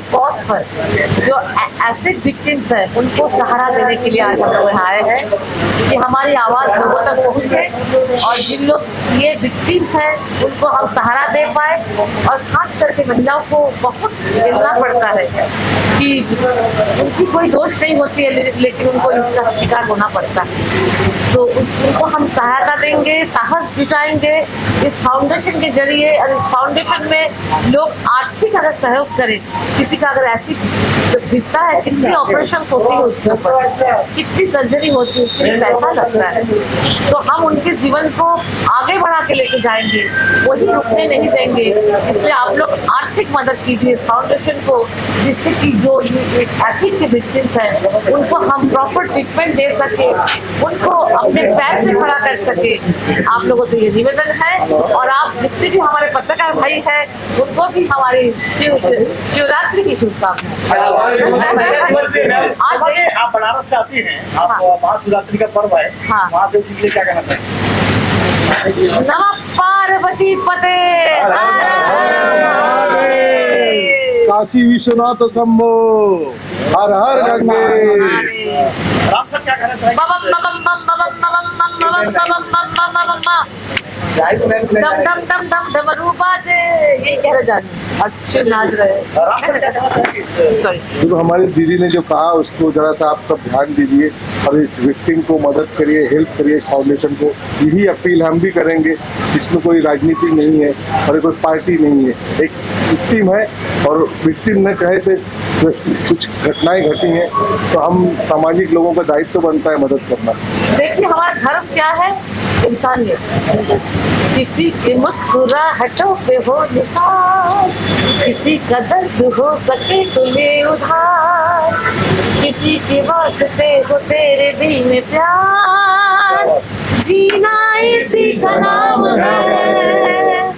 Cause पर जो acid victims हैं उनको सहारा देने के लिए आज हम लोग यहाँ आए हैं कि हमारी आवाज़ लोगों तक पहुँचे और जिन लोग ये विक्टिम्स हैं उनको हम सहारा दे पाए। और खास करके महिलाओं को बहुत झेलना पड़ता है कि उनकी कोई दोष नहीं होती है लेकिन उनको इसका शिकार होना पड़ता है। तो उनको हम सहायता देंगे, साहस जुटाएंगे इस फाउंडेशन के जरिए। और इस फाउंडेशन में लोग आर्थिक अगर सहयोग करें, किसी का अगर ऐसी दिखता है कितनी ऑपरेशन होती है उसके ऊपर, कितनी सर्जरी होती है, कितनी पैसा लगता है, तो हम उनके जीवन को आगे बढ़ा के लेके जाएंगे, वही रुकने नहीं देंगे। इसलिए आप लोग आर्थिक मदद कीजिए इस फाउंडेशन को, जिससे कि जो एसिड के विक्टिम्स हैं उनको हम प्रॉपर ट्रीटमेंट दे सके, उनको अपने पैर पे खड़ा कर सके। आप लोगों से ये निवेदन है। और आप जितने भी हमारे पत्रकार भाई हैं उनको भी हमारी शिवरात्रि की शुभकामनाएं। आप बनारस से आती हैं, आप महाशिवरात्रि का पर्व है, महादेव जी के लिए क्या कहना चाहिए? नमः पार्वती पते, काशी विश्वनाथ शंभो, हर हर गंगे। राम सर क्या कहना चाहिए? डम डम डम डम डमरू बाजे, यही कह रहे जाने अच्छे नाच रहे। तो हमारी दीदी ने जो कहा उसको जरा सा आप सब ध्यान दीजिए और इस विक्टिम को मदद करिए, हेल्प करिए इस फाउंडेशन को। यही अपील हम भी करेंगे। इसमें कोई राजनीति नहीं है और कोई पार्टी नहीं है, एक विक्टिम है और विक्टिम ने कहे थे कुछ घटनाएं घटी हैं तो हम सामाजिक लोगों का दायित्व बनता है मदद करना। देखिए हमारा धर्म क्या है, इंसानियत। किसी की मुस्कुराहटों पे हो निसार, किसी का दर्द हो सके तो ले उधार, किसी के वास्ते हो तेरे दिल में प्यार, जीना इसी का नाम है।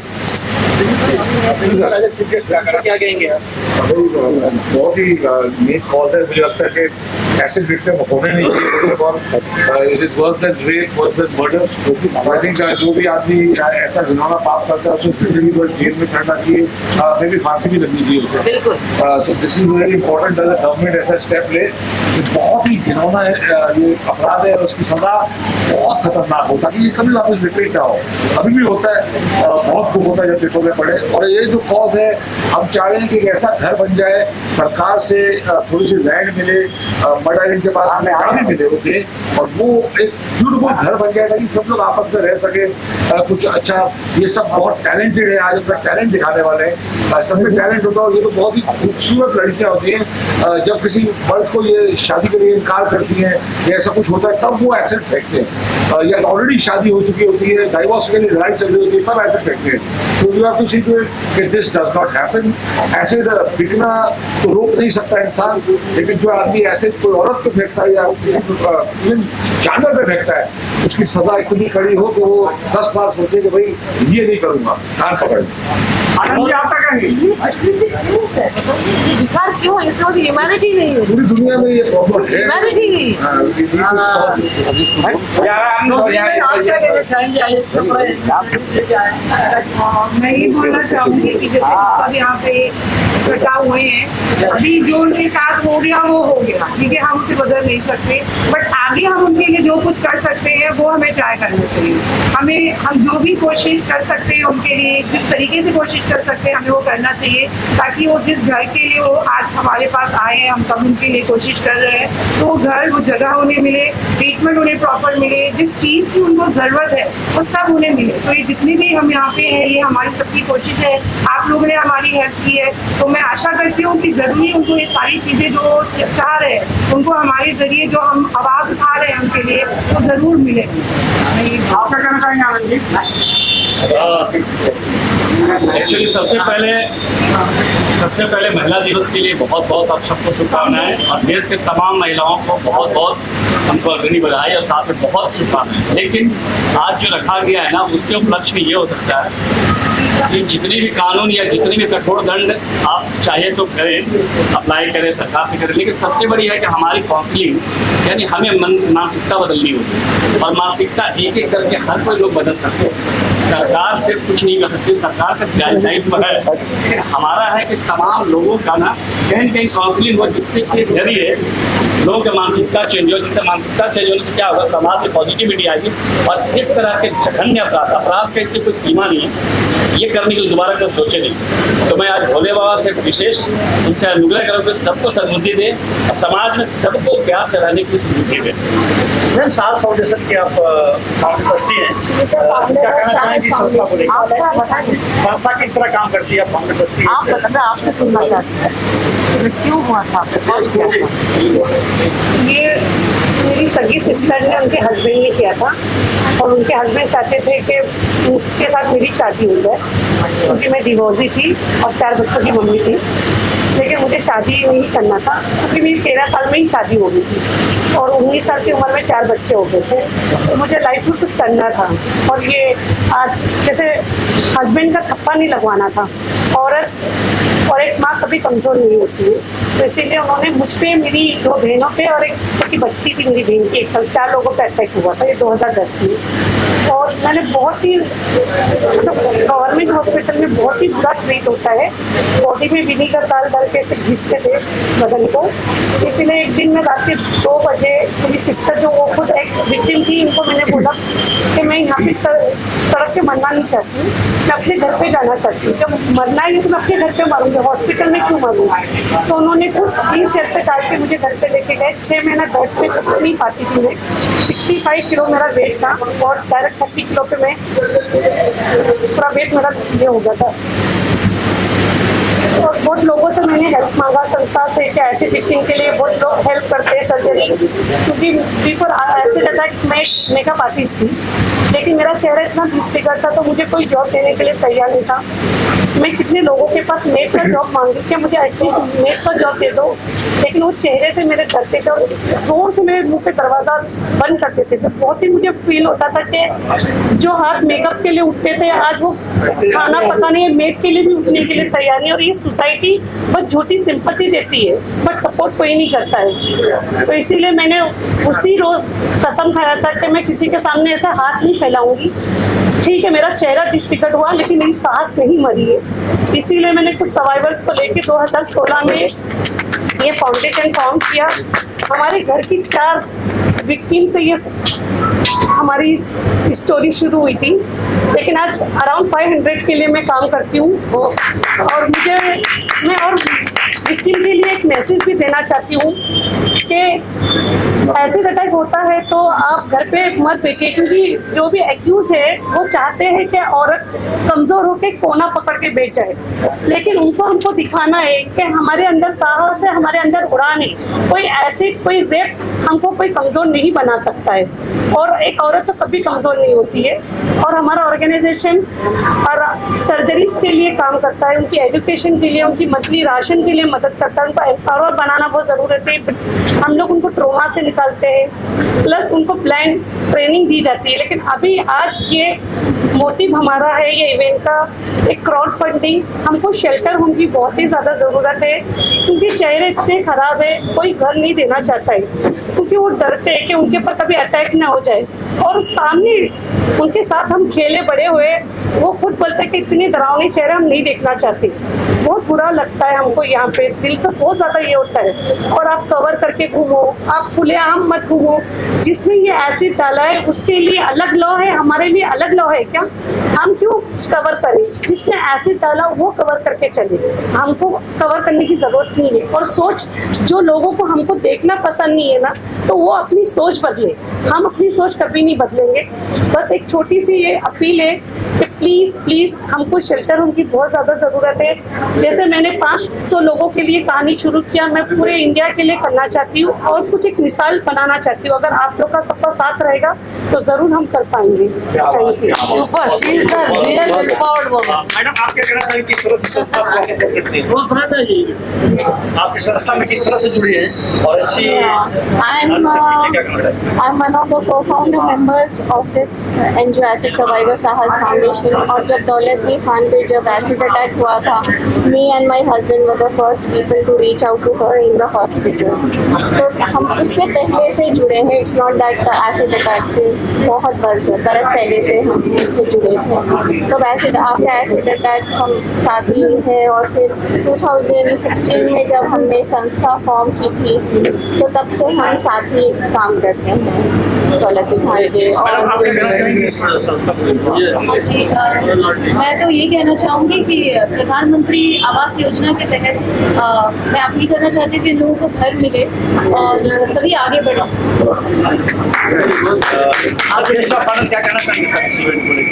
क्या कहेंगे आप? बहुत ही मेन कॉज है, मुझे लगता है कि एसिड विक्टिम होने नहीं चाहिए। It is worse than rape, worse than murder. I think जो भी आदमी ऐसा घिनौना पाप करता है उसको जेल में चढ़ना चाहिए, मे भी फांसी भी लगनी चाहिए उसे। तो दिस इज वेरी इंपॉर्टेंट अगर गवर्नमेंट ऐसा स्टेप ले। बहुत ही घिनौना ये अपराध है और उसकी सजा बहुत खतरनाक होता है कि ये कभी वापस रिपीट ना हो। अभी भी होता है, बहुत दुख होता है जब पेपर में पड़े। और ये जो कॉज है, हम चाह रहे हैं कि ऐसा घर बन जाए, सरकार से थोड़ी सी लैंड मिले, मर्डर के पास हमें आगे मिले होते, और वो एक ब्यूटीफुल घर बन जाए ताकि सब लोग आपस में रह सके। कुछ अच्छा, ये सब बहुत टैलेंटेड है, आज अपना टैलेंट दिखाने वाले हैं। सब में टैलेंट होता है और ये तो बहुत ही खूबसूरत लड़कियां होती हैं। जब किसी मर्द को ये शादी के लिए इनकार करती हैं या ऐसा कुछ होता है तब वो एसिड फेंकते हैं, या ऑलरेडी शादी हो चुकी होती है, डाइवोर्स के लिए लड़ाई चल रही होती है, तब एसिड फेंकते हैं। तो you have to see to it कि this does not happen. Acid बिकना तो रोक नहीं सकता इंसान, लेकिन जो आदमी एसिड कोई औरत पे फेंकता है या किसी जानवर पे फेंकता है, उसकी सजा इतनी कड़ी हो कि वो 10 बार सोचे कि भाई ये नहीं करूंगा, कान पकड़। आपका कहेंगे विकार क्यों है? इसमें ह्यूमैनिटी नहीं है, पूरी दुनिया में ये प्रॉब्लम है। ह्यूमैनिटी नहीं मैं ये बोलना चाहूंगी कि जैसे अब यहाँ पे इकट्ठा हुए हैं, अभी जो उनके साथ हो गया वो हो गया, ठीक है, हम उसे बदल नहीं सकते, बट आगे हम उनके लिए जो कुछ कर सकते हैं वो हमें ट्राई करना चाहिए। हम जो भी कोशिश कर सकते हैं उनके लिए, जिस तरीके से कोशिश कर सकते हैं हमें वो करना चाहिए, ताकि वो जिस घर के लिए वो आज हमारे पास आए हैं, हम सब उनके लिए कोशिश कर रहे हैं, तो वो घर, वो जगह उन्हें मिले, ट्रीटमेंट उन्हें प्रॉपर मिले, जिस चीज़ की उनको ज़रूरत है वो सब उन्हें मिले। तो ये जितने भी हम यहाँ पे हैं, ये हमारी सबकी कोशिश है, आप लोगों ने हमारी हेल्प की है, तो मैं आशा करती हूँ कि ज़रूरी उनको ये सारी चीज़ें जो चाह रहे हैं उनको हमारे ज़रिए जो हम आवाज़ उठा रहे हैं उनके लिए वो ज़रूर मिले। आपका कहना चाहेंगे आनंद जी? एक्चुअली सबसे पहले महिला दिवस के लिए बहुत बहुत आप सबको शुभकामनाएं, और देश के तमाम महिलाओं को बहुत बहुत हमको अग्रणी बधाई और साथ में बहुत शुभकामनाएं। लेकिन आज जो रखा गया है ना, उसके उपलक्ष्य में ये हो सकता है कि जितनी भी कानून या जितनी भी कठोर दंड आप चाहे तो करें, अप्लाई करें, सरकार से करें, लेकिन सबसे बड़ी है कि हमारी काउंसलिंग, यानी हमें मानसिकता बदलनी होगी, और मानसिकता एक एक करके हर कोई लोग बदल सकते हैं। सरकार से कुछ नहीं कर सकती, सरकार का दायित्व है। लेकिन हमारा है कि तमाम लोगों का ना कहीं न कहीं काउंसलिंग हो, जिसके जरिए लोगों की मानसिकता चेंज हो, जिससे मानसिकता चेंज होने से क्या होगा, समाज में पॉजिटिविटी आएगी। और इस तरह के जघन्य अपराध का इसकी कोई सीमा नहीं है, ये करने के लिए दोबारा कभी सोचे नहीं। तो मैं आज भोले बाबा से विशेष उनसे अनुग्रह करूँ कि सबको सद्बुद्धि दे और समाज में सबको प्यार से रहने की सद्बुद्धि दे। मैम, सास फाउंडेशन के आप फाउंडर ट्रस्टी हैं, क्या कहना चाहेंगे संस्था को लेकर? संस्था किस तरह काम करती है? फाउंडर ट्रस्टी आप बताना, आपसे सुनना चाहते हैं क्यों हुआ था? ये मेरी सगी सिस्टर ने उनके हस्बैंड ने किया था और उनके हस्बैंड चाहते थे कि उसके साथ मेरी शादी हो जाए, क्योंकि मैं डिवोर्सी थी और 4 बच्चों की मम्मी थी। लेकिन मुझे शादी नहीं करना था, क्योंकि मेरी 13 साल में ही शादी हो गई थी और 19 साल की उम्र में 4 बच्चे हो गए थे। तो मुझे लाइफ में कुछ करना था और ये आज जैसे हस्बैंड का थप्पा नहीं लगवाना था। औरत और एक माँ कभी कमज़ोर नहीं होती है, तो इसीलिए उन्होंने मुझ पे, मेरी 2 बहनों पे और एक छोटी बच्ची थी मेरी बहन की, 1 साल, 4 लोगों पे अटैक हुआ था। ये 2010 में। और मैंने बहुत ही मतलब गवर्नमेंट हॉस्पिटल में बहुत ही बुरा ट्रीट होता है, बॉडी में विनीगर डाल के ऐसे घिसते थे बदन को। इसीलिए एक दिन में रात के 2 बजे मेरी सिस्टर, जो वो खुद एक विक्टिम थी, इनको मैंने बोला कि मैं यहाँ पे सड़क पे मरना नहीं चाहती हूँ, मैं अपने घर पे जाना चाहती हूँ। जब मरना है तो मैं अपने घर पे मरूंगी, हॉस्पिटल में क्यों मरूंगी? तो उन्होंने खुद 3 चेयर पे डाल के मुझे घर पे लेके गए। 6 महीना बेड पे चल नहीं पाती थी मैं, 65 किलो मेरा वेट था और डायरेक्ट 30 किलो पे मैं पूरा वेट मेरा ये हो गया था। और बहुत लोगों से मैंने हेल्प मांगा संस्था से कि ऐसे विक्टिम के लिए बहुत लोग हेल्प करते हैं सर्जरी, क्योंकि बिफोर ऐसे लगा कि मैं मेकअप आर्टिस्ट थी, लेकिन मेरा चेहरा इतना डिसफिगर था तो मुझे कोई जॉब देने के लिए तैयार नहीं था। मैं कितने लोगों के पास मेक का जॉब मांगी कि मुझे एटलीस्ट मेक का जॉब दे दो, लेकिन वो चेहरे से मेरे डरते थे और जोर से मेरे मुंह पे दरवाज़ा बंद कर देते थे। बहुत ही मुझे फील होता था कि जो हाथ मेकअप के लिए उठते थे आज वो खाना पकाने मेड के लिए भी उठने के लिए तैयार नहीं। और ये सोसाइटी बस झूठी सिंपैथी देती है बट सपोर्ट कोई नहीं करता है। तो इसीलिए मैंने उसी रोज कसम खाया था कि मैं किसी के सामने ऐसा हाथ नहीं फैलाऊंगी। ठीक है, मेरा चेहरा डिसफिगर्ड हुआ लेकिन मेरी सांस नहीं मरी है। इसीलिए मैंने कुछ सर्वाइवर्स को लेके 2016 में ये फाउंडेशन फॉर्म किया। हमारे घर की 4 विक्टिम से ये हमारी स्टोरी शुरू हुई थी, लेकिन आज अराउंड 500 के लिए मैं काम करती हूँ। और मैं और विक्टिम के लिए एक मैसेज भी देना चाहती हूँ कि एसिड अटैक होता है तो आप घर पे मत बैठिए, क्योंकि जो भी एक्यूज है वो चाहते हैं कि औरत कमजोर होकर कोना पकड़ के बैठ जाए, लेकिन उनको हमको दिखाना है कि हमारे अंदर साहस है, हमारे अंदर उड़ान है। कोई एसिड, कोई रेप हमको कोई कमजोर नहीं बना सकता है और एक औरत तो कभी कमजोर नहीं होती है। और हमारा ऑर्गेनाइजेशन और सर्जरीज के लिए काम करता है, उनकी एजुकेशन के लिए, उनकी मंथली राशन के लिए मदद करता है। उनको एम्पावर बनाना बहुत ज़रूरत है। हम लोग उनको ट्रोमा से निकालते हैं, प्लस उनको ब्लाइंड ट्रेनिंग दी जाती है। लेकिन अभी आज ये मोटिव हमारा है ये इवेंट का एक क्राउड फंडिंग। हमको शेल्टर होम की बहुत ही ज़्यादा ज़रूरत है, क्योंकि चेहरे इतने ख़राब है, कोई घर नहीं देना चाहता है, क्योंकि वो डरते हैं कि उनके ऊपर कभी अटैक ना हो जाए। और सामने उनके साथ हम खेले बड़े हुए, वो खुद बोलते हैं कि इतने डरावने चेहरे हम नहीं देखना चाहते। बहुत बुरा लगता है हमको, यहाँ पे दिल का बहुत ज़्यादा ये होता है। और आप कवर करके घूमो, आप खुलेआम मत घूमो। जिसने ये एसिड डाला है उसके लिए अलग लॉ है, हमारे लिए अलग लॉ है क्या? हम क्यों कवर करें? जिसने एसिड डाला वो कवर करके चले, हमको कवर करने की जरूरत नहीं है। और सोच, जो लोगों को हमको देखना पसंद नहीं है ना, तो वो अपनी सोच बदले। हम अपनी सोच कभी नहीं बदलेंगे। बस एक छोटी सी ये अपील है कि प्लीज़ प्लीज़ हमको शेल्टर होम की बहुत ज़्यादा ज़रूरत है। जैसे मैंने 500 लोगों के लिए कहानी शुरू किया, मैं पूरे इंडिया के लिए करना चाहती हूँ और कुछ एक मिसाल बनाना चाहती हूँ। अगर आप लोग का सबका साथ रहेगा तो ज़रूर हम कर पाएंगे। Thank you. Super, she is the real empowered woman. Madam, आप क्या कहना चाहिए, किस तरह से संस्था आपकी संस्था में किस तरह से जुड़ी है और अच्छी I'm one of the co-founder members of this NGO Acid Survivor Sahas Foundation. और जब दौलतनी खान पे जब एसिड अटैक हुआ था, me and my husband were the first people to reach out to her in the hospital. तो हम उससे पहले से जुड़े हैं, it's not that acid attack से बहुत बरस पहले से हम उससे जुड़े थे। तो आफ्टर एसिड अटैक हम साथी हैं, और फिर 2016 में जब हमने संस्था फॉर्म की थी तो तब से हम साथ ही काम करते हैं दौलतनी खान के। जी, मैं तो ये कहना चाहूँगी कि प्रधानमंत्री आवास योजना के तहत मैं अपील करना चाहती हूँ कि लोगों को घर मिले और सभी आगे बढ़ो। क्या कहना चाहेंगे?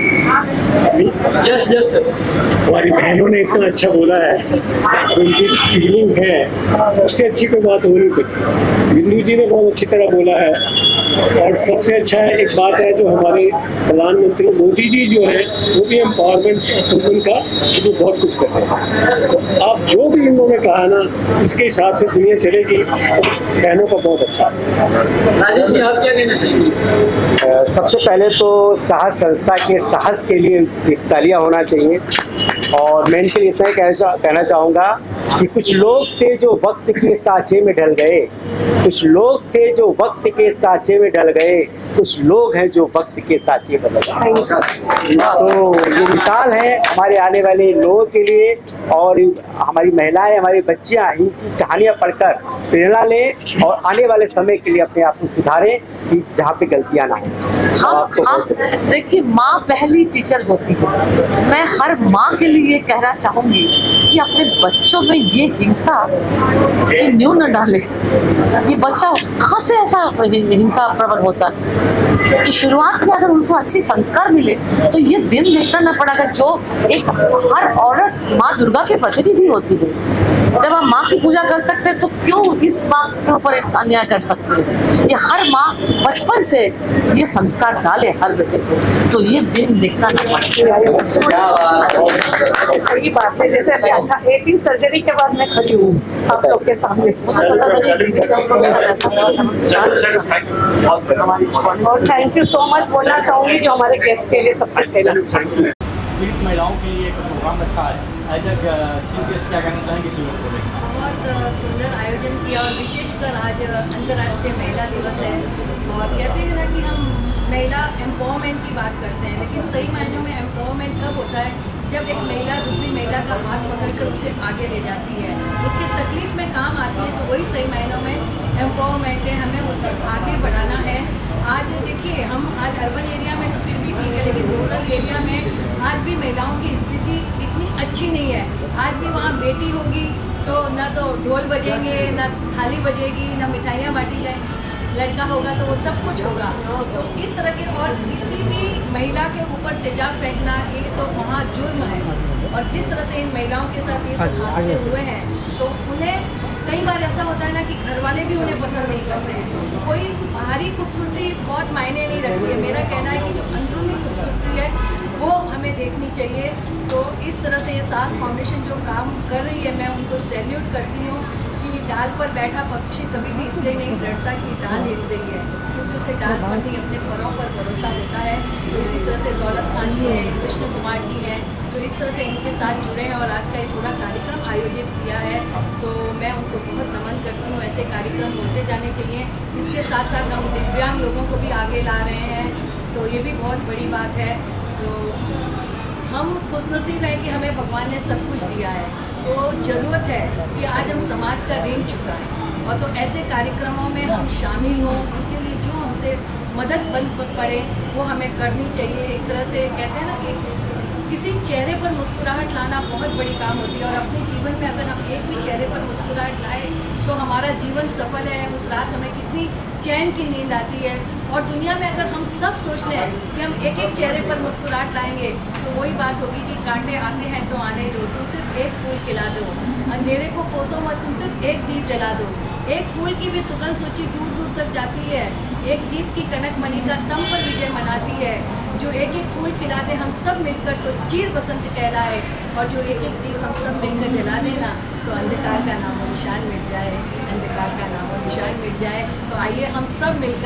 यस हमारी बहनों ने इतना अच्छा बोला है, उनकी फीलिंग है, उससे अच्छी कोई बात हो नहीं सकती। बिंदु जी ने बहुत अच्छी तरह बोला है, और सबसे अच्छा एक बात है जो हमारे प्रधानमंत्री मोदी जी जो है वो भी एम्पावरमेंट उनका जो बहुत कुछ कर रहे हैं। तो आप जो भी इन्होंने कहा ना उसके हिसाब से दुनिया चलेगी, बहनों का बहुत अच्छा। राजेश जी, आप क्या कहना चाहिए? सबसे पहले तो साहस संस्था के साहस के लिए तालियां होना चाहिए, और मैं इनके लिए इतना ही कहना चाहूँगा कि कुछ लोग थे जो वक्त के सांचे में ढल गए, कुछ लोग थे जो वक्त के सांचे में ढल गए, कुछ लोग हैं जो वक्त के सांचे में ढल गए। तो ये मिसाल है हमारे आने वाले लोगों के लिए, और हमारी महिलाएं, हमारी बच्चियां इनकी कहानियां पढ़कर प्रेरणा लें और आने वाले समय के लिए अपने आप को सुधारें कि जहाँ पे गलतियां ना हो। देखिए, माँ पहली टीचर होती है। मैं हर माँ के लिए कहना चाहूंगी कि अपने बच्चों में ये हिंसा की न्यू न डाले। ये बच्चा कहाँ से ऐसा हिंसा प्रबल होता है कि शुरुआत में अगर उनको अच्छे संस्कार मिले तो ये दिन देखना न पड़ेगा। जो एक हर औरत माँ दुर्गा के प्रतिनिधि होती है, जब हम माँ की पूजा कर सकते हैं तो क्यों इस माँ के ऊपर एक अन्याय कर सकते हैं? ये हर माँ बचपन से ये संस्कार डाले हर बेटे को, तो ये दिन देखना न पड़ेगा। सही बात है। जैसे 18 सर्जरी के बाद मैं खड़ी हूँ आप लोग के सामने, और थैंक यू सो मच बोलना चाहूँगी जो हमारे गेस्ट के लिए सबसे पहले। पीड़ित महिलाओं के लिए एक प्रोग्राम रखा है, एज ए चीफ गेस्ट क्या कहना चाहेंगे शिविर को लेकर? बहुत सुंदर आयोजन किया, और विशेषकर आज अंतर्राष्ट्रीय महिला दिवस है, और कहते हैं ना कि हम महिला एम्पावरमेंट की बात करते हैं, लेकिन सही मायनों में एम्पावरमेंट कब होता है जब एक महिला दूसरी महिला का हाथ पकड़कर उसे आगे ले जाती है, उसके तकलीफ में काम आती है, तो वही सही मायनों में एम्पावरमेंट है। हमें उसे आगे बढ़ाना है। आज देखिए, हम आज अर्बन एरिया में तो फिर भी ठीक है, लेकिन रूरल एरिया में आज भी महिलाओं की स्थिति इतनी अच्छी नहीं है। आज भी वहाँ बेटी होगी तो ना तो ढोल बजेंगे, ना थाली बजेगी, ना मिठाइयाँ बांटी जाएंगी, लड़का होगा तो वो सब कुछ होगा। तो इस तरह के, और किसी भी महिला के ऊपर तेजाब फेंकना ये तो वहाँ जुर्म है। और जिस तरह से इन महिलाओं के साथ ये सब हादसे हुए हैं, तो उन्हें कई बार ऐसा होता है ना कि घर वाले भी उन्हें पसंद नहीं करते हैं। कोई बाहरी खूबसूरती बहुत मायने नहीं रखती है। मेरा कहना है कि जो अंदरूनी खूबसूरती है वो हमें देखनी चाहिए। तो इस तरह से ये सास फाउंडेशन जो काम कर रही है, मैं उनको सैल्यूट करती हूँ कि डाल पर बैठा पक्षी कभी भी इसलिए नहीं डरता कि डाल हिल रही है, क्योंकि उसे डाल पर नहीं अपने परों पर भरोसा होता है। तो इसी तरह से दौलत खान जी हैं, कृष्ण कुमार जी हैं, जो इस तरह से इनके साथ जुड़े हैं और आज का एक पूरा कार्यक्रम आयोजित किया है, तो मैं उनको बहुत नमन करती हूँ। ऐसे कार्यक्रम होते जाने चाहिए। इसके साथ साथ हम दिव्यांग लोगों को भी आगे ला रहे हैं, तो ये भी बहुत बड़ी बात है। तो हम खुशनसीब हैं कि हमें भगवान ने सब कुछ दिया है, तो ज़रूरत है कि आज हम समाज का ऋण चुकाएं, और तो ऐसे कार्यक्रमों में हम शामिल हों। उनके लिए जो हमसे मदद बन पड़े वो हमें करनी चाहिए। एक तरह से कहते हैं ना कि किसी चेहरे पर मुस्कुराहट लाना बहुत बड़ी काम होती है, और अपने जीवन में अगर हम एक भी चेहरे पर मुस्कुराहट लाए तो हमारा जीवन सफल है। उस रात हमें कितनी चैन की नींद आती है। और दुनिया में अगर हम सब सोच लें कि हम एक एक चेहरे पर मुस्कुराहट लाएंगे, तो वही बात होगी कि कांटे आते हैं तो आने दो, तुम सिर्फ एक फूल खिला दो, अंधेरे को कोसो मत, तुम सिर्फ एक दीप जला दो। एक फूल की भी सुगंध सूची दूर दूर तक जाती है। एक दीप की कनक मणि का तम पर विजय मनाती है। जो एक एक फूल खिला दे हम सब मिलकर तो चीर बसंत कहलाए, और जो एक एक दीप हम सब मिलकर जला देना तो अंधकार का नामो निशान मिट जाए, अंधकार का नामो निशान मिट जाए। तो आइए हम सब मिलकर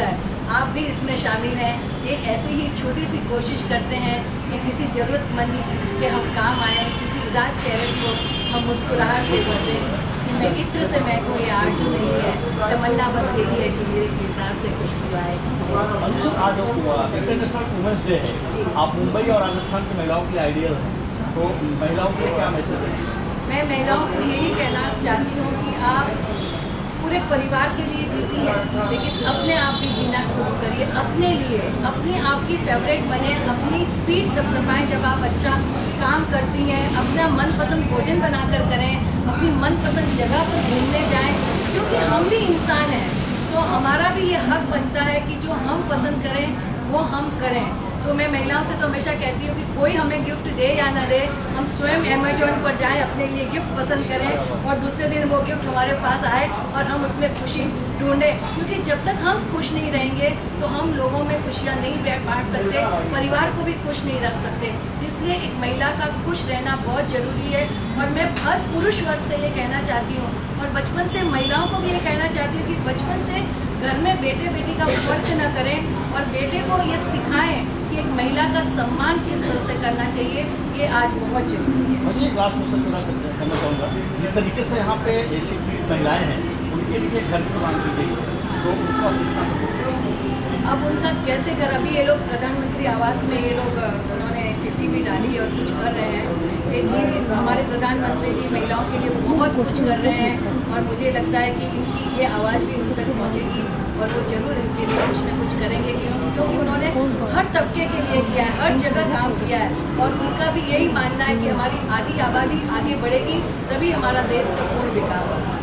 आप भी इसमें शामिल हैं। एक ऐसी ही छोटी सी कोशिश करते हैं कि किसी ज़रूरतमंद के हम काम आए, किसी उदास चेहरे को हम मुस्कुराहट से भर दें कि मैं इत्र से मैं कोई आरज़ू नहीं है, तमन्ना बस यही है कि मेरे किरदार से खुशबू आए। आज इंटरनेशनल वुमेंस डे है, आप मुंबई और राजस्थान की महिलाओं की आइडियल हैं, तो महिलाओं के क्या मैसेज है? मैं महिलाओं को यही कहना चाहती हूँ कि आप पूरे परिवार के लिए जीती है, लेकिन अपने आप भी जीना शुरू करिए, अपने लिए, अपने आप की फेवरेट बने, अपनी पीठ थपथपाएं जब आप अच्छा काम करती हैं, अपना मनपसंद भोजन बनाकर करें, अपनी मनपसंद जगह पर घूमने जाएं, क्योंकि हम भी इंसान हैं, तो हमारा भी ये हक बनता है कि जो हम पसंद करें वो हम करें। तो मैं महिलाओं से तो हमेशा कहती हूँ कि कोई हमें गिफ्ट दे या ना दे, हम स्वयं अमेजोन पर जाएं, अपने लिए गिफ्ट पसंद करें और दूसरे दिन वो गिफ्ट हमारे पास आए और हम उसमें खुशी ढूंढें, क्योंकि जब तक हम खुश नहीं रहेंगे तो हम लोगों में खुशियाँ नहीं बांट सकते, परिवार को भी खुश नहीं रख सकते। इसलिए एक महिला का खुश रहना बहुत ज़रूरी है और मैं हर पुरुष वर्ग से ये कहना चाहती हूँ और बचपन से महिलाओं को भी ये कहना चाहती हूँ कि बचपन से घर में बेटे बेटी का फर्क न करें और बेटे को ये सिखाएं कि एक महिला का सम्मान किस तरह से करना चाहिए, ये आज बहुत जरूरी है। और ये लास्ट क्वेश्चन करना चाहूँगा, जिस तरीके से यहाँ पे ऐसी महिलाएं हैं उनके लिए घर की मांग की गई, तो उनको कितना सपोर्ट? अब उनका कैसे कर, अभी ये लोग प्रधानमंत्री आवास में ये लोग उन्होंने चिट्ठी भी डाली और कुछ कर रहे हैं, लेकिन हमारे प्रधानमंत्री जी महिलाओं के लिए बहुत कुछ कर रहे हैं और मुझे लगता है कि इनकी ये आवाज़ भी उन तक पहुँचेगी और वो जरूर इनके लिए कुछ न कुछ करेंगे, क्योंकि उन्होंने हर तबके के लिए किया है, हर जगह काम किया है और उनका भी यही मानना है कि हमारी आधी आबादी आगे बढ़ेगी तभी हमारा देश का पूर्ण विकास होगा।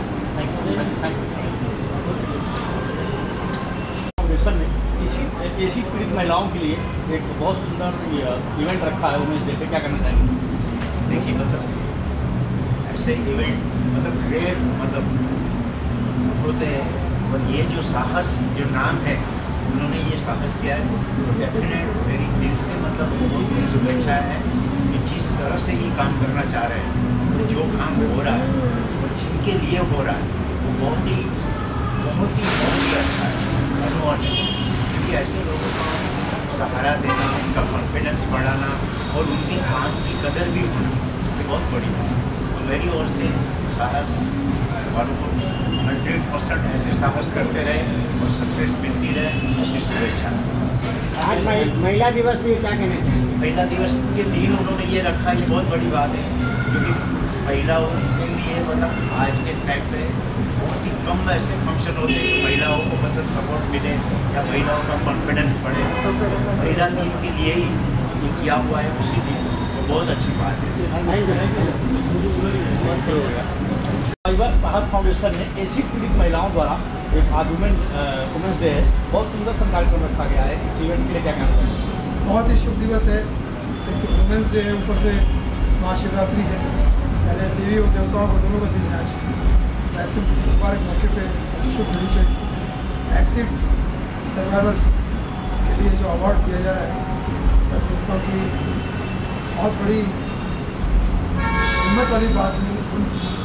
फाउंडेशन ने ऐसी पीड़ित महिलाओं के लिए एक बहुत सुंदर इवेंट रखा है वुमेन्स डे पे, क्या करना चाहेंगे? देखिए मतलब ऐसे इवेंट मतलब रेयर मतलब होते हैं और ये जो साहस जो नाम है उन्होंने ये साहस किया है, तो डेफिनेट मेरी दिल से मतलब बहुत बड़ी शुभेच्छा है कि जिस तरह से ये काम करना चाह रहे हैं और जो काम हो रहा है और जिनके लिए हो रहा है वो बहुत ही अच्छा है, धन्यवाद। क्योंकि ऐसे लोगों को सहारा देना, उनका कॉन्फिडेंस बढ़ाना और उनके काम की कदर भी होना ये बहुत बड़ी बात है। तो मेरी ओर से साहस वालों को 100% ऐसे साहस करते रहे और सक्सेस मिलती रहे, ऐसी शुभेच्छा। आज महिला दिवस भी क्या कहना चाहिए? महिला दिवस के दिन उन्होंने ये रखा, ये बहुत बड़ी बात है, क्योंकि महिलाओं के लिए मतलब आज के टाइम पे बहुत ही कम ऐसे फंक्शन होते हैं कि महिलाओं को मतलब सपोर्ट मिले या महिलाओं का कॉन्फिडेंस बढ़े। महिला दिन के लिए ही ये किया हुआ है, उसी दिन तो बहुत अच्छी बात है। साहस फाउंडेशन ने ऐसी पीड़ित महिलाओं द्वारा एक आज वुमेन्स डे है, बहुत सुंदर सा कार्यक्रम रखा गया है, इस इवेंट के लिए क्या कहना चाहिए? बहुत ही शुभ दिवस है, एक तो वुमेन्स डे है, ऊपर से महाशिवरात्रि है, यानी देवी और देवताओं को दोनों का दिन है आज। ऐसे मुबारक मौके पे, ऐसे शुभ दिन पे ऐसे सर्वाइवर्स के लिए जो अवार्ड दिया जा रहा है, मैं समझता हूँ कि बहुत बड़ी हिम्मत वाली बात है उन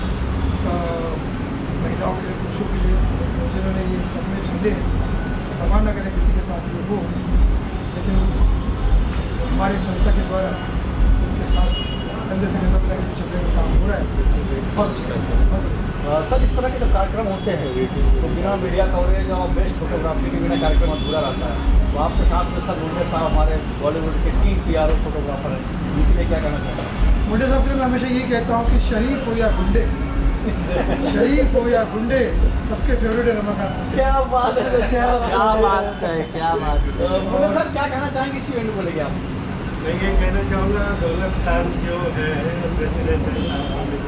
महिलाओं के लिए, पुरुषों के लिए जिन्होंने ये सब में झंडे भगवान न करे किसी के साथ ये हो, लेकिन हमारी संस्था के द्वारा उनके साथ कंधे से कंधा मिला के झंडे का काम हो रहा है, बहुत अच्छा। सर, इस तरह के जब कार्यक्रम होते हैं तो बिना मीडिया कवरेज और बेस्ट फोटोग्राफी के बिना कार्यक्रम अधूरा रहता है, तो आपके साथ में सर मुंडे साहब हमारे बॉलीवुड के 3 PRO फोटोग्राफर हैं, उनके लिए क्या कहना चाहते हैं? मुंडे साहब के लिए मैं हमेशा यही कहता हूँ कि शरीफ हो या गुंडे शरीफ हो या गुंडे सबके फेवरेट है रमाकांत। क्या बात है, क्या बात है, क्या बात है। मुंडे सर क्या कहना चाहेंगे इस इवेंट को लेके आप? मैं ये कहना चाहूँगा दौलत खान जो है प्रेसिडेंट है,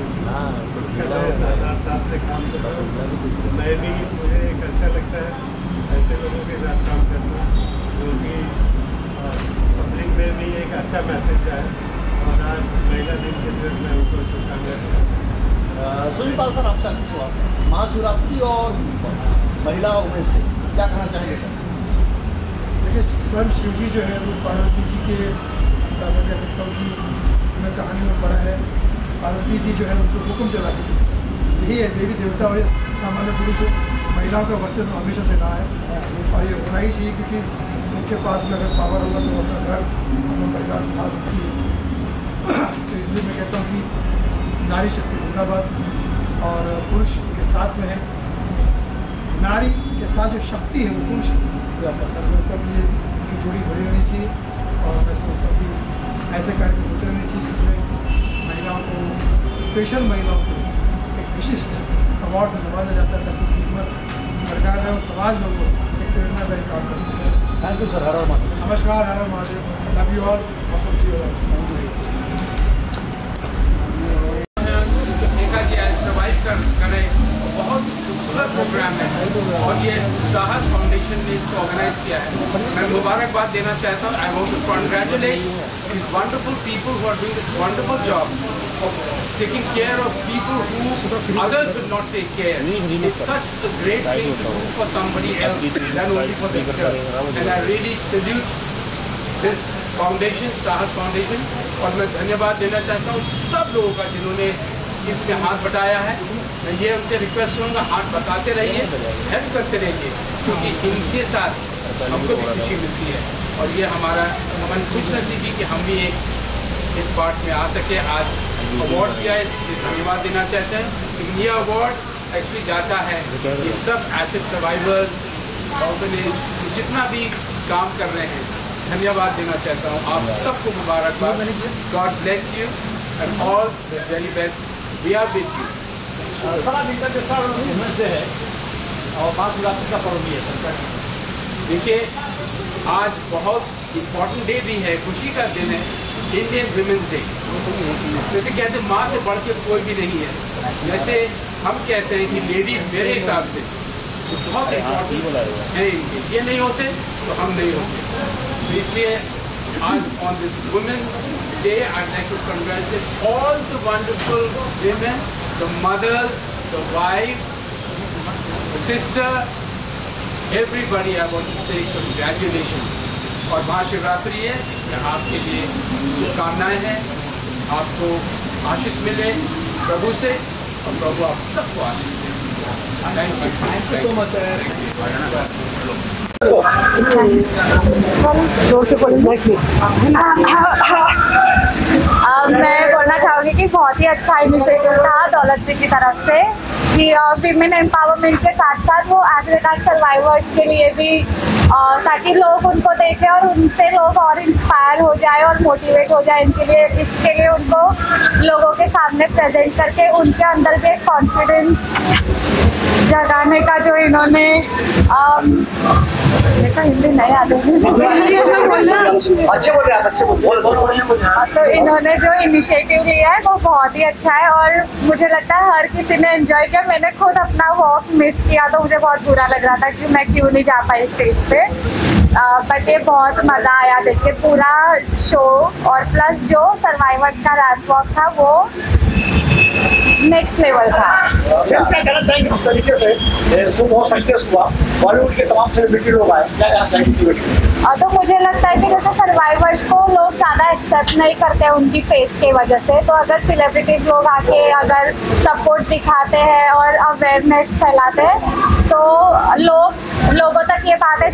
7 साल से काम कर रहा हूँ, मैं भी मुझे एक अच्छा लगता है ऐसे लोगों के साथ काम करना, क्योंकि पब्लिक में भी एक अच्छा मैसेज है और आज महिला दिन के दिन मैं उनको शुभकामनाएं। सुनील सर, आपसे सवाल, महाशिवरात्रि और महिला वुमेन्स डे क्या कहना चाहेंगे सर? देखिए, स्वयं शिव जी जो है वो पार्वती जी के, मैं कह सकता हूँ कि मैं कहानी में पढ़ा है, पार्वती जी जो है उनको हुक्म चलाती थी, यही है देवी देवता और सामान्य पुरुष महिलाओं का वर्चस्व हमेशा से रहा है और ये होना ही चाहिए, क्योंकि उनके पास में अगर पावर होगा तो अपना घर अपना परिवार संभाल सकती है। तो इसलिए मैं कहता हूँ कि नारी शक्ति जिंदाबाद, और पुरुष के साथ में है, नारी के साथ जो शक्ति है वो पुरुष है। मैं समझता हूँ कि ये जोड़ी बड़ी होनी चाहिए, और मैं समझता हूँ कि ऐसे कार्यक्रम होते रहने चाहिए जिसमें महिलाओं को, स्पेशल महिलाओं को एक विशिष्ट अवार्ड से नवाजा जाता है, ताकि कीमत सरकार है और समाज में वो एक प्रेरणादायी काम करते हैं। थैंक यू सर, हर हर महादेव। नमस्कार, हर हर महादेव, लव यू ऑल। बहुत खूबसूरत प्रोग्राम है और ये साहस फाउंडेशन ने इसको ऑर्गेनाइज किया है। मैं मुबारकबाद देना चाहता हूँ। I want to congratulate these wonderful people who are doing this wonderful job of taking care of people who others will not take care. It's such a great thing to do for somebody else than only for themselves. And I really salute this foundation, Sahas foundation, और मैं धन्यवाद देना चाहता हूँ सब लोगों का जिन्होंने इसमें हाथ बटाया है। मैं ये उनसे रिक्वेस्ट करूँगा, हाथ बताते रहिए, हेल्प करते रहिए, क्योंकि इनके साथ हमको भी खुशी मिलती है। और ये हमारा मन खुशनसीबी कि हम भी एक इस पार्ट में आ सके। आज अवार्ड दिया है, इसलिए धन्यवाद देना चाहते हैं। लेकिन ये अवार्ड एक्चुअली जाता है ये सब एसिड सर्वाइवर्स, ऑर्गेनाइज जितना भी काम कर रहे हैं, धन्यवाद देना चाहता हूँ। आप सबको मुबारकबाद। God bless you and all the very best. We are with you. सारा मिलकर के सारा से है और 5 शिवरात्रि का पर्व भी है सरकार। देखिए, आज बहुत इम्पोर्टेंट डे भी है, खुशी का दिन है, इंडियन विमेंस डे। जैसे कहते हैं माँ से बढ़ के कोई भी नहीं है, जैसे हम कहते हैं कि लेडीज मेरे हिसाब से तो बहुत इम्पोर्टेंट है इनके, ये नहीं होते तो हम नहीं होते। तो इसलिए आज on this women day I like to congratulate all the wonderful women, the mother, the wife, the sister, everybody. I want to say congratulations. और महाशिवरात्रि है, आपके लिए शुभकामनाएं हैं, आपको आशीष मिले प्रभु से और प्रभु आप सबको आशीष दे। Thank you so much. जोर से बोलेंगे। मैं बोलना चाहूँगी कि बहुत ही अच्छा इनिशिएटिव था दौलतपुर की तरफ से कि विमेन एम्पावरमेंट के साथ साथ वो एसिड अटैक सर्वाइवर्स के लिए भी ताकि लोग उनको देखें और उनसे लोग और इंस्पायर हो जाए और मोटिवेट हो जाए इनके लिए। इसके लिए उनको लोगों के सामने प्रेजेंट करके उनके अंदर भी एक कॉन्फिडेंस जगाने का जो इन्होंने देखा, हिंदी नहीं आती तो इन्होंने जो इनिशिएटिव लिया है वो बहुत ही अच्छा है और मुझे लगता है हर किसी ने एंजॉय किया। मैंने खुद अपना वॉक मिस किया तो मुझे बहुत बुरा लग रहा था कि मैं क्यों नहीं जा पाई स्टेज पे, बट ये बहुत मज़ा आया देख के पूरा शो। और प्लस जो सर्वाइवर्स का रैंप वॉक था वो नेक्स्ट लेवल था। क्या कहना चाहेंगे इस तरीके से इसको बहुत सक्सेस हुआ, बॉलीवुड के तमाम सेलिब्रिटी लोग आए, क्या कहना चाहेंगे? तो मुझे लगता है कि जैसे सर्वाइवर्स को लोग ज़्यादा एक्सेप्ट नहीं करते उनकी फेस की वजह से, तो अगर सेलिब्रिटीज़ लोग आके अगर सपोर्ट दिखाते हैं और अवेयरनेस फैलाते हैं तो लोगों तक ये बातें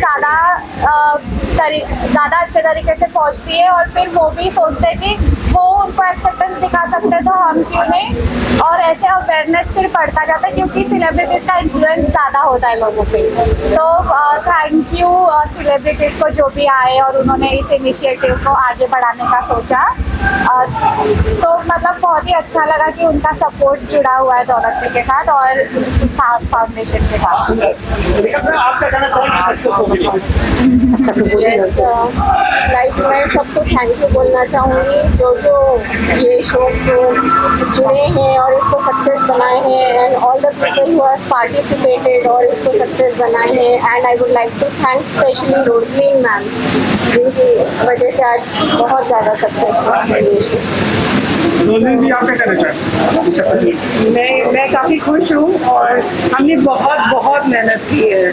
ज़्यादा अच्छे तरीके से पहुंचती है और फिर वो भी सोचते हैं कि वो उनको एक्सेप्टेंस दिखा सकते हैं तो हम क्यों नहीं, और ऐसे अवेयरनेस फिर बढ़ता जाता है क्योंकि सेलिब्रिटीज़ का इन्फ्लुएंस ज़्यादा होता है लोगों पे। तो थैंक यू सेलिब्रिटीज़ को जो भी आए और उन्होंने इस इनिशिएटिव को आगे बढ़ाने का सोचा। तो मतलब बहुत ही अच्छा लगा कि उनका सपोर्ट जुड़ा हुआ है दौलतपुर के साथ और साहस फाउंडेशन के साथ। लाइक मैं सबको थैंक यू बोलना चाहूँगी जो ये शो को जुड़े हैं और इसको सक्सेस बनाए हैं, and all the people who have participated और इसको सक्सेस बनाए हैं। And I would like to thank specially Roselyn ma'am जिनकी वजह से आज बहुत ज़्यादा सक्सेस हुआ है ये शो। रोलिन जी, आप क्या कहना चाहेंगे? मैं काफ़ी खुश हूँ और हमने बहुत मेहनत की है।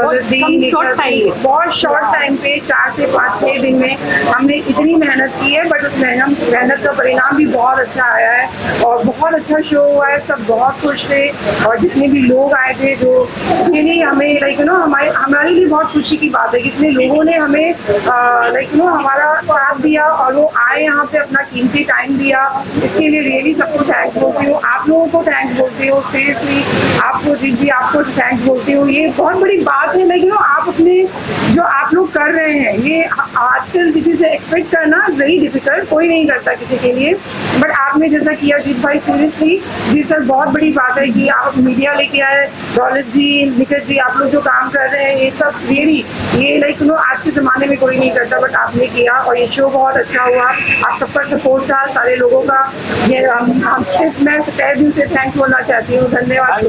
बहुत शॉर्ट टाइम पे 4 से 5-6 दिन में हमने इतनी मेहनत की है, बट उस मेहनत का परिणाम भी बहुत अच्छा आया है और बहुत अच्छा शो हुआ है। सब बहुत खुश थे और जितने भी लोग आए थे जो के लिए हमें लाइक हमारे लिए बहुत खुशी की बात है। कितने लोगों ने हमें हमारा साथ दिया और वो आए यहाँ पे अपना कीमती टाइम दिया। इसके लिए रियली सबको थैंक बोलती हूँ, आप लोगों को थैंक बोलती हूँ, सीरियसली आपको दीदी आपको थैंक बोलती हूँ। ये बहुत बड़ी बात है लाइक आप अपने जो आप लोग कर रहे हैं ये आजकल किसी से एक्सपेक्ट करना वेरी डिफिकल्ट, कोई नहीं करता किसी के लिए, बट आपने जैसा किया जीत भाई, सीरियसली जी सर बहुत बड़ी बात है कि आप मीडिया लेके आए, दौलत जी, निखिल जी, आप लोग जो काम कर रहे हैं ये सब रियली ये लाइक आज के ज़माने में कोई नहीं करता, बट आपने किया और ये शो बहुत अच्छा हुआ। आप सबका सपोर्ट था, सारे लोगों का। ये मैं तहे दिल से थैंक बोलना चाहती हूँ। धन्यवाद।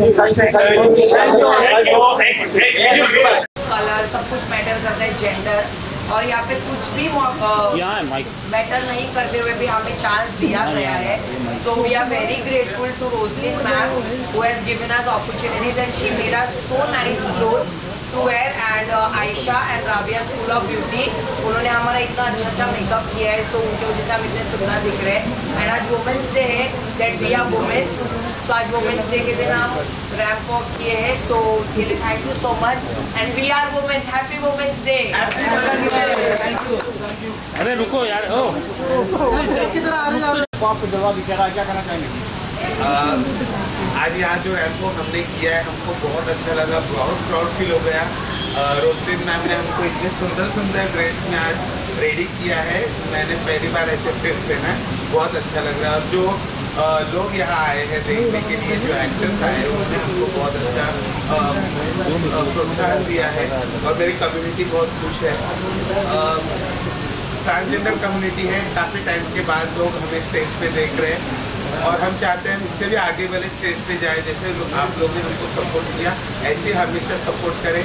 कलर सब कुछ मैटर करता है, जेंडर, और यहाँ पे कुछ भी मैटर नहीं करते हुए भी हमें चांस दिया गया है। So we are very grateful to Roselyn ma'am who has given us opportunities and she made us so nice clothes to wear and Ayesha and Rabia school of beauty, उन्होंने हमारा इतना अच्छा मेकअप किया है, सो उनकी वजह से हम इतने सुंदर दिख रहे हैं। एंड आज वुमेंस डे है, दैट वी आर वुमेन्स, तो आज वुमेन्स डे के दिन हम रैंप वॉक किए हैं, सो उसके लिए thank you so much and we are women's, happy women's day. अरे रुको यार, क्या कहना चाहेंगे? आज यहाँ जो रैंप वॉक हमने किया है हमको बहुत अच्छा लगा, बहुत प्राउड फील हो गया। रोजलिन मैम ने हमको इतने सुंदर ड्रेस में आज रेडी किया है, मैंने पहली बार ऐसे ड्रेस पहना है, बहुत अच्छा लग रहा है। और जो लोग यहाँ आए हैं देखने के लिए, जो एक्टर्स आए हैं उन्होंने हमको बहुत अच्छा प्रोत्साहन दिया है और मेरी कम्युनिटी बहुत खुश है। ट्रांसजेंडर कम्युनिटी है, काफ़ी टाइम के बाद लोग हमें स्टेज पे देख रहे हैं और हम चाहते हैं इससे भी आगे वाले स्टेज पे जाए। जैसे आप लोगों ने हमको सपोर्ट किया ऐसे हमेशा सपोर्ट करें।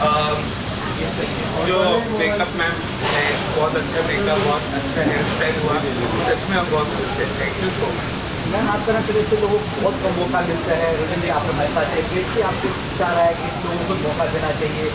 जो मेकअप मैम है बहुत अच्छा मेकअप, बहुत अच्छा हेयर स्टाइल हुआ, सच में हम बहुत खुश हैं। Thank you so much. Ma'am आप तरह तरह से लोगों को बहुत कम मौका मिलता है, रोजन जी आपको मिलता चाहिए, कि आपको चाह रहा है कि लोगों को मौका देना चाहिए,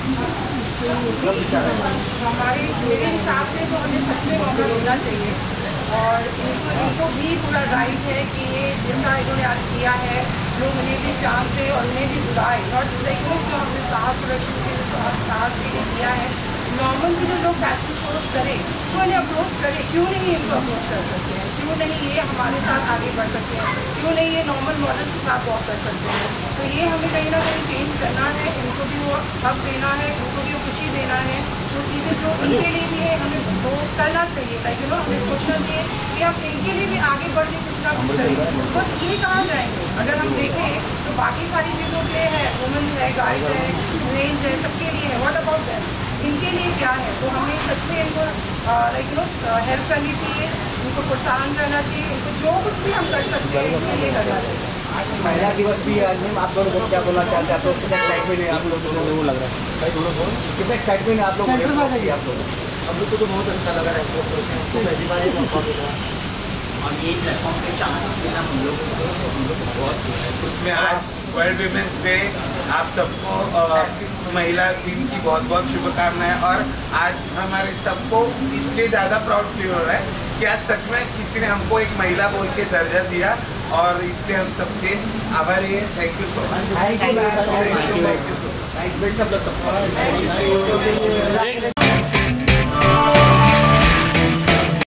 हमारे मेरे हिसाब से तो हमें सच में मौका देना चाहिए और इनको भी पूरा राइट है कि ये जितना इन्होंने आज किया है लोग उन्हें भी चांस दे और उन्हें भी बुलाए। नॉट लाइक जो हमने साहस प्रोडक्शन के साहस के लिए किया है, नॉर्मल भी जो लोग फैशन शोज करें तो उन्हें अप्रोच करें, क्यों नहीं इनको अप्रोच कर सकते हैं, क्यों नहीं ये हमारे साथ आगे बढ़ सकते हैं, क्यों नहीं ये नॉर्मल मॉडल के साथ वॉक कर सकते हैं। तो ये हमें कहीं ना कहीं चेंज करना है, इनको भी वो हक देना है, इनको भी वो खुशी देना है। तो चीज़ें जो इनके लिए भी है हमें वो करना चाहिए, ताकि हमें सोचना चाहिए कि हम इनके लिए भी आगे बढ़ के कुछ ना कुछ करें। तो ये कहाँ जाएंगे अगर हम देखें तो बाकी सारी चीज़ों के है, वुमेन है, गाइड है, रेंज है, सबके लिए है। व्हाट अबाउट दैट, इनके लिए क्या है? तो हमें सच में इनको हेल्प करनी चाहिए, इनको प्रोत्साहन करना चाहिए, इनको जो कुछ भी हम कर सकते हैं इसके लिए करना चाहिए। महिला दिवस भी है मैम, आप दोनों को क्या बोलना चाहते हैं? तो कितना एक्साइटमेंट है आप लोगों को? वो लग रहा है भाई थोड़ा बहुत कितना एक्साइटमेंट है आप लोगों को? आप लोग हम लोग को तो बहुत अच्छा लग रहा है, पहली बार ये मौका मिला और ये प्लेटफॉर्म पे चांस मिला हम लोग को बहुत। उसमें आज वर्ल्ड वीमेंस डे, आप सबको महिला दिन की बहुत बहुत शुभकामनाएं। और आज हमारे सबको इसलिए ज़्यादा प्राउड फील हो रहा है कि आज सच में किसी ने हमको एक महिला बोल के दर्जा दिया और इसलिए हम सबके आभारी हैं। Thank you so much. Thank you.